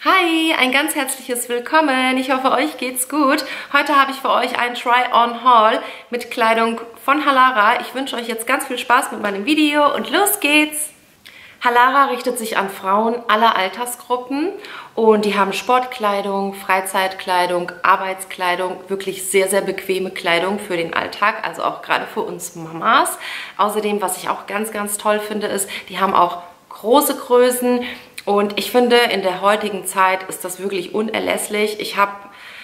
Hi, ein ganz herzliches Willkommen. Ich hoffe, euch geht's gut. Heute habe ich für euch ein Try-on-Haul mit Kleidung von Halara. Ich wünsche euch jetzt ganz viel Spaß mit meinem Video und los geht's! Halara richtet sich an Frauen aller Altersgruppen und die haben Sportkleidung, Freizeitkleidung, Arbeitskleidung, wirklich sehr, sehr bequeme Kleidung für den Alltag, also auch gerade für uns Mamas. Außerdem, was ich auch ganz, ganz toll finde, ist, die haben auch große Größen. Und ich finde, in der heutigen Zeit ist das wirklich unerlässlich. Ich habe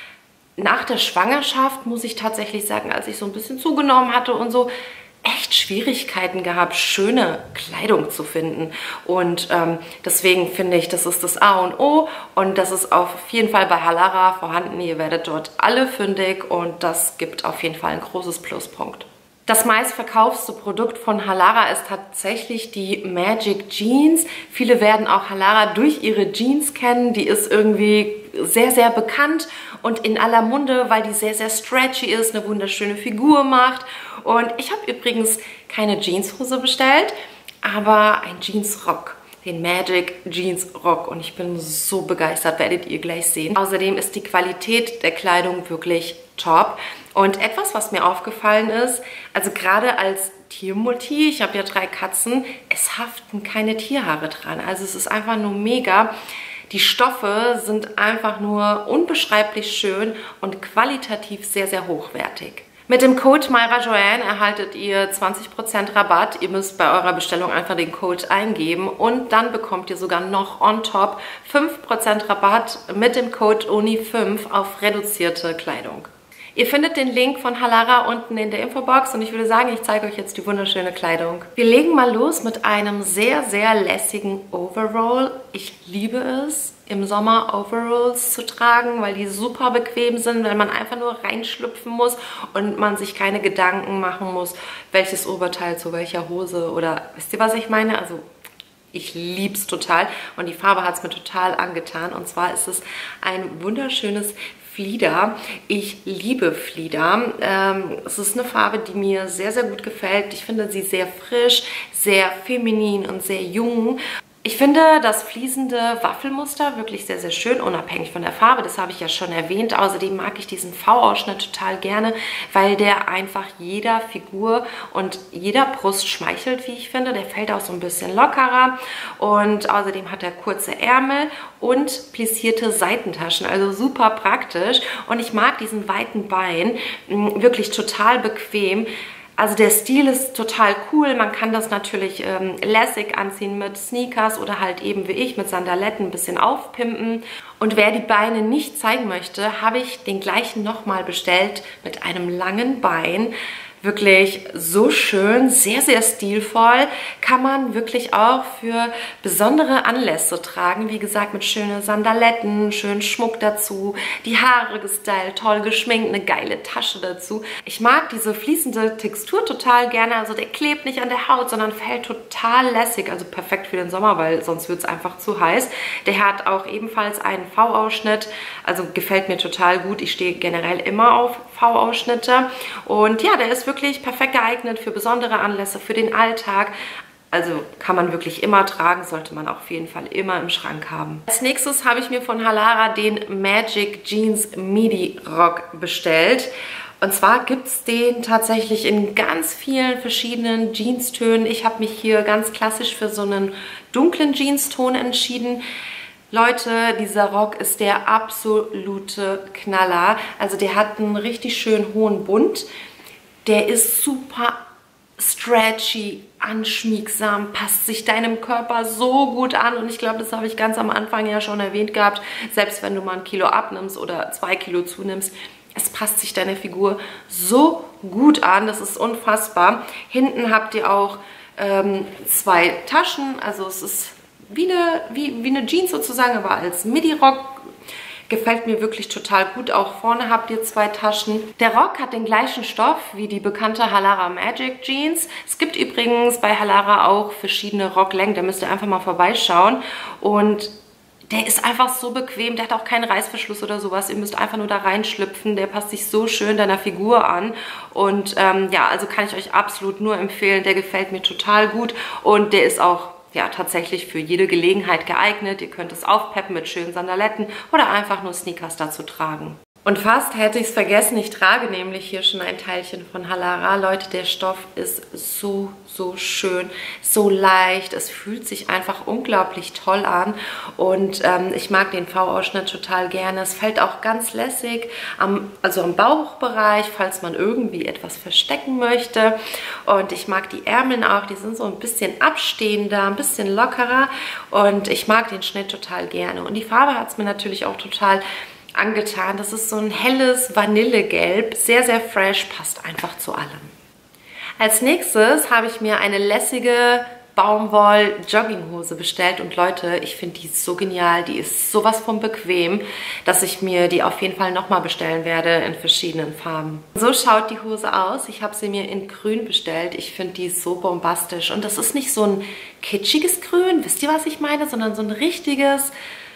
nach der Schwangerschaft, muss ich tatsächlich sagen, als ich so ein bisschen zugenommen hatte und so, echt Schwierigkeiten gehabt, schöne Kleidung zu finden. Und deswegen finde ich, das ist das A und O. Und das ist auf jeden Fall bei Halara vorhanden. Ihr werdet dort alle fündig und das gibt auf jeden Fall ein großes Pluspunkt. Das meistverkaufste Produkt von Halara ist tatsächlich die Magic Jeans. Viele werden auch Halara durch ihre Jeans kennen. Die ist irgendwie sehr, sehr bekannt und in aller Munde, weil die sehr, sehr stretchy ist, eine wunderschöne Figur macht. Und ich habe übrigens keine Jeanshose bestellt, aber ein Jeansrock. Den Magic Jeans Rock und ich bin so begeistert, werdet ihr gleich sehen. Außerdem ist die Qualität der Kleidung wirklich top. Und etwas, was mir aufgefallen ist, also gerade als Tiermutti, ich habe ja 3 Katzen, es haften keine Tierhaare dran. Also es ist einfach nur mega. Die Stoffe sind einfach nur unbeschreiblich schön und qualitativ sehr, sehr hochwertig. Mit dem Code MyraJoanne erhaltet ihr 20% Rabatt. Ihr müsst bei eurer Bestellung einfach den Code eingeben und dann bekommt ihr sogar noch on top 5% Rabatt mit dem Code ONI5 auf reduzierte Kleidung. Ihr findet den Link von Halara unten in der Infobox und ich würde sagen, ich zeige euch jetzt die wunderschöne Kleidung. Wir legen mal los mit einem sehr, sehr lässigen Overall. Ich liebe es, im Sommer Overalls zu tragen, weil die super bequem sind, weil man einfach nur reinschlüpfen muss und man sich keine Gedanken machen muss, welches Oberteil zu welcher Hose oder wisst ihr, was ich meine? Also ich liebe es total und die Farbe hat es mir total angetan und zwar ist es ein wunderschönes Flieder. Ich liebe Flieder. Es ist eine Farbe, die mir sehr, sehr gut gefällt. Ich finde sie sehr frisch, sehr feminin und sehr jung. Ich finde das fließende Waffelmuster wirklich sehr, sehr schön, unabhängig von der Farbe. Das habe ich ja schon erwähnt. Außerdem mag ich diesen V-Ausschnitt total gerne, weil der einfach jeder Figur und jeder Brust schmeichelt, wie ich finde. Der fällt auch so ein bisschen lockerer. Und außerdem hat er kurze Ärmel und plissierte Seitentaschen. Also super praktisch. Und ich mag diesen weiten Bein, wirklich total bequem. Also der Stil ist total cool, man kann das natürlich lässig anziehen mit Sneakers oder halt eben wie ich mit Sandaletten ein bisschen aufpimpen. Und wer die Beine nicht zeigen möchte, habe ich den gleichen nochmal bestellt mit einem langen Bein. Wirklich so schön, sehr, sehr stilvoll, kann man wirklich auch für besondere Anlässe tragen. Wie gesagt, mit schönen Sandaletten, schönen Schmuck dazu, die Haare gestylt, toll geschminkt, eine geile Tasche dazu. Ich mag diese fließende Textur total gerne, also der klebt nicht an der Haut, sondern fällt total lässig, also perfekt für den Sommer, weil sonst wird es einfach zu heiß. Der hat auch ebenfalls einen V-Ausschnitt, also gefällt mir total gut. Ich stehe generell immer auf V-Ausschnitte und ja, der ist wirklich perfekt geeignet für besondere Anlässe, für den Alltag. Also kann man wirklich immer tragen, sollte man auch auf jeden Fall immer im Schrank haben. Als nächstes habe ich mir von Halara den Magic Jeans Midi Rock bestellt. Und zwar gibt es den tatsächlich in ganz vielen verschiedenen Jeanstönen. Ich habe mich hier ganz klassisch für so einen dunklen Jeanston entschieden. Leute, dieser Rock ist der absolute Knaller. Also der hat einen richtig schön hohen Bund. Der ist super stretchy, anschmiegsam, passt sich deinem Körper so gut an. Und ich glaube, das habe ich ganz am Anfang ja schon erwähnt gehabt. Selbst wenn du mal 1 Kilo abnimmst oder 2 Kilo zunimmst, es passt sich deiner Figur so gut an. Das ist unfassbar. Hinten habt ihr auch 2 Taschen. Also es ist wie eine Jeans sozusagen, aber als Midi-Rock. Gefällt mir wirklich total gut. Auch vorne habt ihr 2 Taschen. Der Rock hat den gleichen Stoff wie die bekannte Halara Magic Jeans. Es gibt übrigens bei Halara auch verschiedene Rocklängen. Da müsst ihr einfach mal vorbeischauen. Und der ist einfach so bequem. Der hat auch keinen Reißverschluss oder sowas. Ihr müsst einfach nur da reinschlüpfen. Der passt sich so schön deiner Figur an. Und ja, also kann ich euch absolut nur empfehlen. Der gefällt mir total gut. Und der ist auch ja, tatsächlich für jede Gelegenheit geeignet. Ihr könnt es aufpeppen mit schönen Sandaletten oder einfach nur Sneakers dazu tragen. Und fast hätte ich es vergessen, ich trage nämlich hier schon ein Teilchen von Halara. Leute, der Stoff ist so schön, so leicht. Es fühlt sich einfach unglaublich toll an und ich mag den V-Ausschnitt total gerne. Es fällt auch ganz lässig, also am Bauchbereich, falls man irgendwie etwas verstecken möchte. Und ich mag die Ärmel auch, die sind so ein bisschen abstehender, ein bisschen lockerer und ich mag den Schnitt total gerne. Und die Farbe hat es mir natürlich auch total angetan. Das ist so ein helles Vanillegelb, sehr fresh, passt einfach zu allem. Als nächstes habe ich mir eine lässige Baumwoll-Jogginghose bestellt und Leute, ich finde die so genial, die ist sowas von bequem, dass ich mir die auf jeden Fall nochmal bestellen werde in verschiedenen Farben. So schaut die Hose aus. Ich habe sie mir in grün bestellt. Ich finde die so bombastisch und das ist nicht so ein kitschiges Grün, wisst ihr, was ich meine, sondern so ein richtiges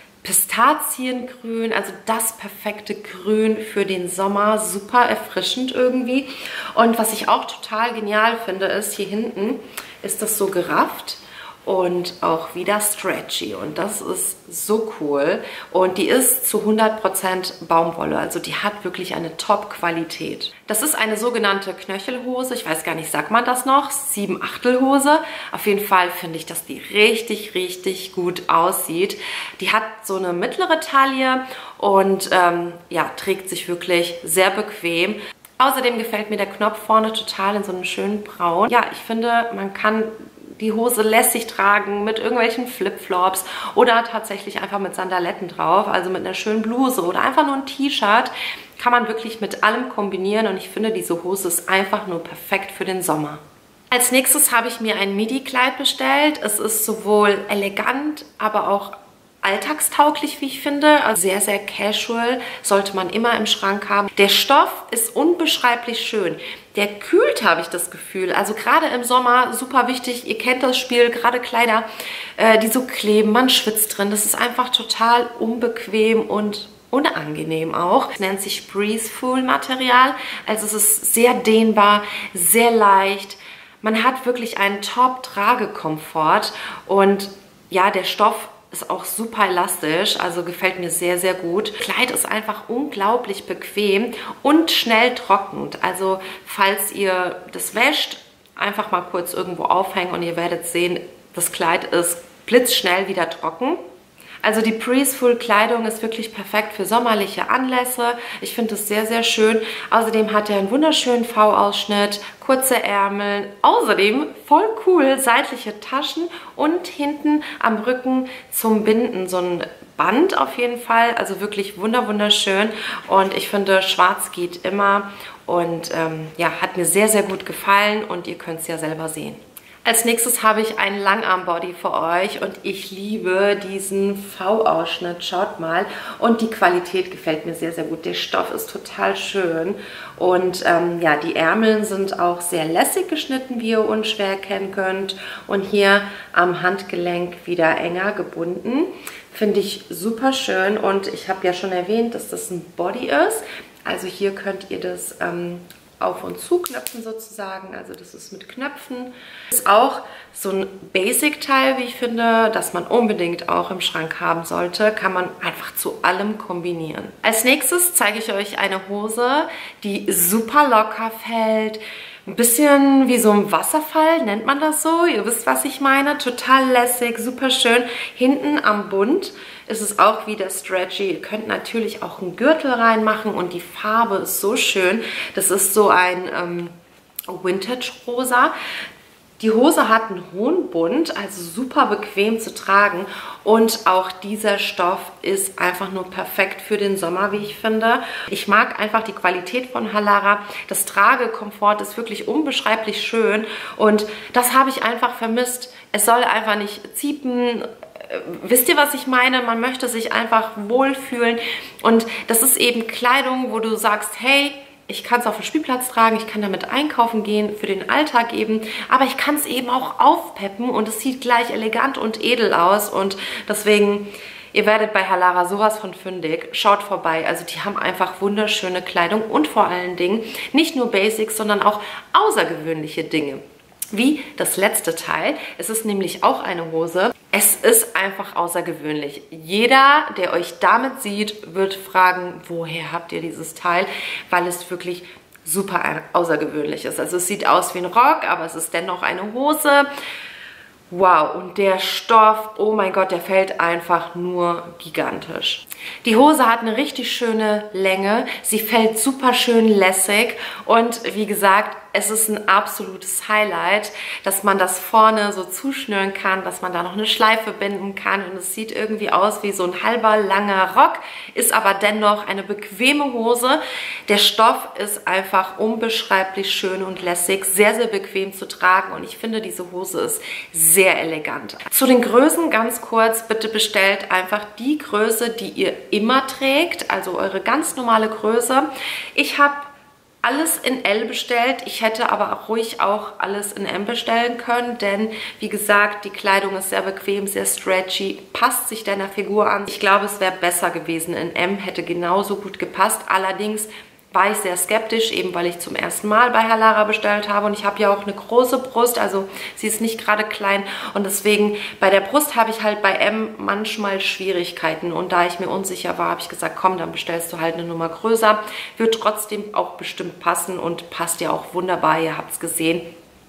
Pistaziengrün, also das perfekte Grün für den Sommer, super erfrischend irgendwie. Und was ich auch total genial finde, ist, hier hinten ist das so gerafft und auch wieder stretchy und das ist so cool und die ist zu 100% Baumwolle, also die hat wirklich eine Top-Qualität. Das ist eine sogenannte Knöchelhose, ich weiß gar nicht, sagt man das noch? 7/8-Hose. Auf jeden Fall finde ich, dass die richtig gut aussieht. Die hat so eine mittlere Taille und ja, trägt sich wirklich sehr bequem. Außerdem gefällt mir der Knopf vorne total in so einem schönen Braun. Ja, ich finde, man kann die Hose lässig tragen mit irgendwelchen Flipflops oder tatsächlich einfach mit Sandaletten drauf, also mit einer schönen Bluse oder einfach nur ein T-Shirt. Kann man wirklich mit allem kombinieren und ich finde, diese Hose ist einfach nur perfekt für den Sommer. Als nächstes habe ich mir ein Midi-Kleid bestellt. Es ist sowohl elegant, aber auch alltagstauglich, wie ich finde. Also sehr casual, sollte man immer im Schrank haben. Der Stoff ist unbeschreiblich schön. Der kühlt, habe ich das Gefühl. Also gerade im Sommer, super wichtig, ihr kennt das Spiel, gerade Kleider, die so kleben, man schwitzt drin. Das ist einfach total unbequem und unangenehm auch. Es nennt sich Breezeful Material. Also es ist sehr dehnbar, sehr leicht. Man hat wirklich einen Top-Tragekomfort und ja, der Stoff ist auch super elastisch, also gefällt mir sehr gut. Kleid ist einfach unglaublich bequem und schnell trocknend. Also falls ihr das wäscht, einfach mal kurz irgendwo aufhängen und ihr werdet sehen, das Kleid ist blitzschnell wieder trocken. Also die Breezeful Kleidung ist wirklich perfekt für sommerliche Anlässe. Ich finde es sehr schön. Außerdem hat er einen wunderschönen V-Ausschnitt, kurze Ärmel. Außerdem voll cool seitliche Taschen und hinten am Rücken zum Binden so ein Band auf jeden Fall. Also wirklich wunderschön. Und ich finde, schwarz geht immer. Und ja, hat mir sehr gut gefallen und ihr könnt es ja selber sehen. Als nächstes habe ich einen Langarm-Body für euch und ich liebe diesen V-Ausschnitt, schaut mal. Und die Qualität gefällt mir sehr gut. Der Stoff ist total schön und ja, die Ärmel sind auch sehr lässig geschnitten, wie ihr unschwer erkennen könnt. Und hier am Handgelenk wieder enger gebunden. Finde ich super schön und ich habe ja schon erwähnt, dass das ein Body ist. Also hier könnt ihr das auf- und zuknöpfen sozusagen, also das ist mit Knöpfen. Ist auch so ein Basic-Teil, wie ich finde, das man unbedingt auch im Schrank haben sollte, kann man einfach zu allem kombinieren. Als nächstes zeige ich euch eine Hose, die super locker fällt, ein bisschen wie so ein Wasserfall, nennt man das so, ihr wisst, was ich meine, total lässig, super schön. Hinten am Bund ist es auch wieder stretchy. Ihr könnt natürlich auch einen Gürtel reinmachen und die Farbe ist so schön. Das ist so ein Vintage-Rosa. Die Hose hat einen hohen Bund, also super bequem zu tragen und auch dieser Stoff ist einfach nur perfekt für den Sommer, wie ich finde. Ich mag einfach die Qualität von Halara. Das Tragekomfort ist wirklich unbeschreiblich schön und das habe ich einfach vermisst. Es soll einfach nicht ziepen. Wisst ihr, was ich meine? Man möchte sich einfach wohlfühlen und das ist eben Kleidung, wo du sagst, hey, ich kann es auf dem Spielplatz tragen, ich kann damit einkaufen gehen, für den Alltag eben, aber ich kann es eben auch aufpeppen und es sieht gleich elegant und edel aus und deswegen, ihr werdet bei Halara sowas von fündig. Schaut vorbei, also die haben einfach wunderschöne Kleidung und vor allen Dingen nicht nur Basics, sondern auch außergewöhnliche Dinge. wie das letzte Teil. Es ist nämlich auch eine Hose. Es ist einfach außergewöhnlich. Jeder, der euch damit sieht, wird fragen, woher habt ihr dieses Teil? Weil es wirklich super außergewöhnlich ist. Also es sieht aus wie ein Rock, aber es ist dennoch eine Hose. Wow, und der Stoff, oh mein Gott, der fällt einfach nur gigantisch. Die Hose hat eine richtig schöne Länge, sie fällt super schön lässig und wie gesagt, es ist ein absolutes Highlight, dass man das vorne so zuschnüren kann, dass man da noch eine Schleife binden kann und es sieht irgendwie aus wie so ein halber langer Rock, ist aber dennoch eine bequeme Hose. Der Stoff ist einfach unbeschreiblich schön und lässig, sehr, sehr bequem zu tragen und ich finde, diese Hose ist sehr elegant. Zu den Größen ganz kurz, bitte bestellt einfach die Größe, die ihr immer trägt, also eure ganz normale Größe. Ich habe alles in L bestellt. Ich hätte aber auch ruhig auch alles in M bestellen können, denn wie gesagt, die Kleidung ist sehr bequem, sehr stretchy, passt sich deiner Figur an. Ich glaube, es wäre besser gewesen in M, hätte genauso gut gepasst. Allerdings war ich sehr skeptisch, eben weil ich zum ersten Mal bei Halara bestellt habe und ich habe ja auch eine große Brust, also sie ist nicht gerade klein und deswegen bei der Brust habe ich halt bei M manchmal Schwierigkeiten und da ich mir unsicher war, habe ich gesagt, komm, dann bestellst du halt eine Nummer größer, wird trotzdem auch bestimmt passen und passt ja auch wunderbar, ihr habt es gesehen.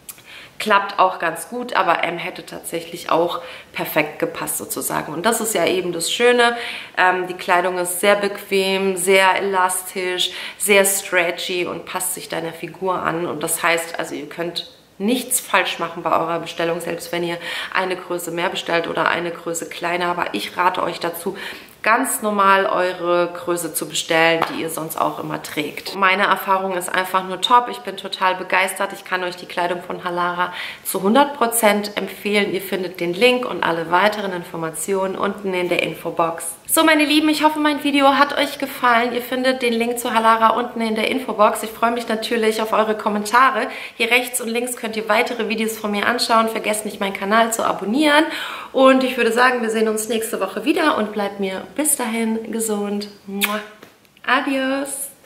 Klappt auch ganz gut, aber M hätte tatsächlich auch perfekt gepasst sozusagen. Und das ist ja eben das Schöne. Die Kleidung ist sehr bequem, sehr elastisch, sehr stretchy und passt sich deiner Figur an. Und das heißt, also ihr könnt nichts falsch machen bei eurer Bestellung, selbst wenn ihr eine Größe mehr bestellt oder eine Größe kleiner. Aber ich rate euch dazu, ganz normal eure Größe zu bestellen, die ihr sonst auch immer trägt. Meine Erfahrung ist einfach nur top. Ich bin total begeistert. Ich kann euch die Kleidung von Halara zu 100% empfehlen. Ihr findet den Link und alle weiteren Informationen unten in der Infobox. So, meine Lieben, ich hoffe, mein Video hat euch gefallen. Ihr findet den Link zu Halara unten in der Infobox. Ich freue mich natürlich auf eure Kommentare. Hier rechts und links könnt ihr weitere Videos von mir anschauen. Vergesst nicht, meinen Kanal zu abonnieren. Und ich würde sagen, wir sehen uns nächste Woche wieder und bleibt mir bis dahin gesund. Adios!